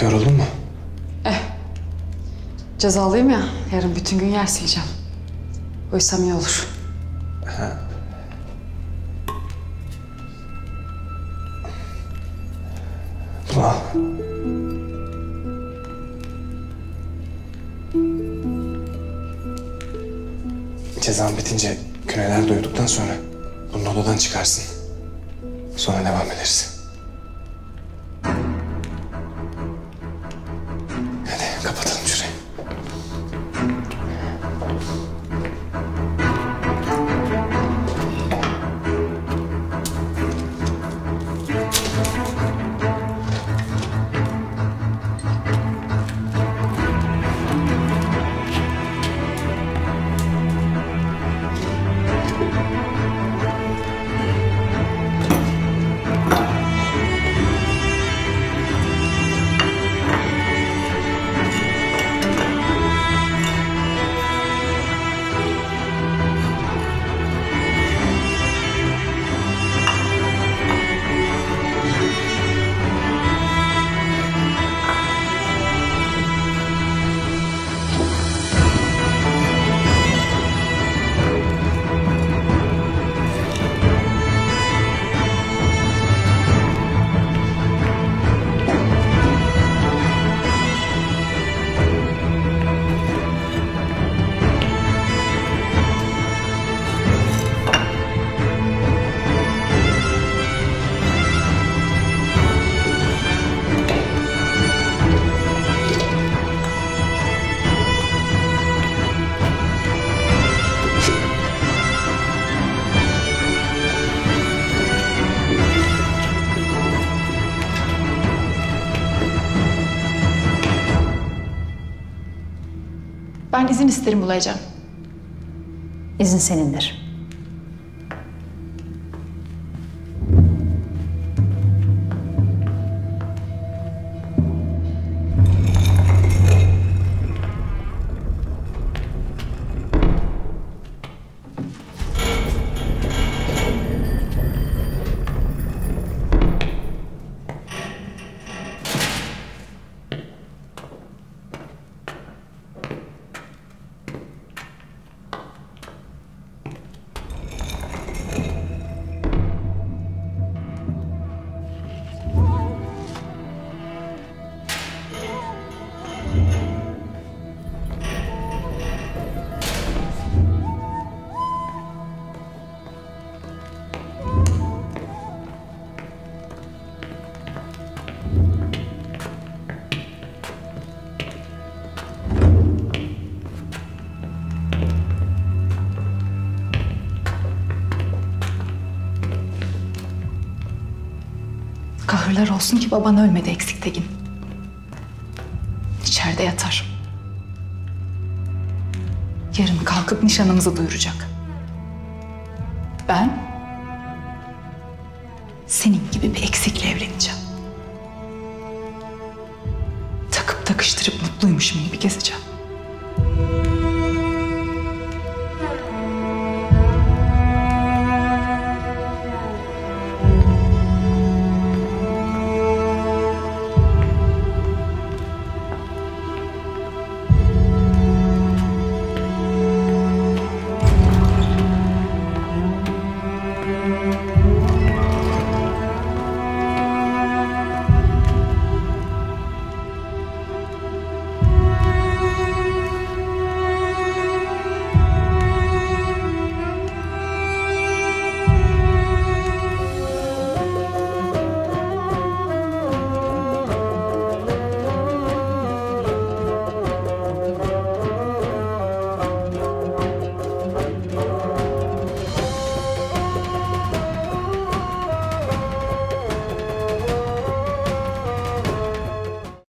Yoruldun mu? Cezalıyım ya, yarın bütün gün yer sileceğim. Uyusam iyi olur. Bunu al. Cezan bitince küneler doyduktan sonra bunu odadan çıkarsın. Sonra devam ederiz. Hadi kapatalım şurayı. Ben izin isterim Ulaycan. İzin senindir. Kahırlar olsun ki baban ölmedi eksik Tegin. İçeride yatar. Yarın kalkıp nişanımızı duyuracak. Ben senin gibi bir eksikle evleneceğim. Takıp takıştırıp mutluymuşum gibi gezeceğim.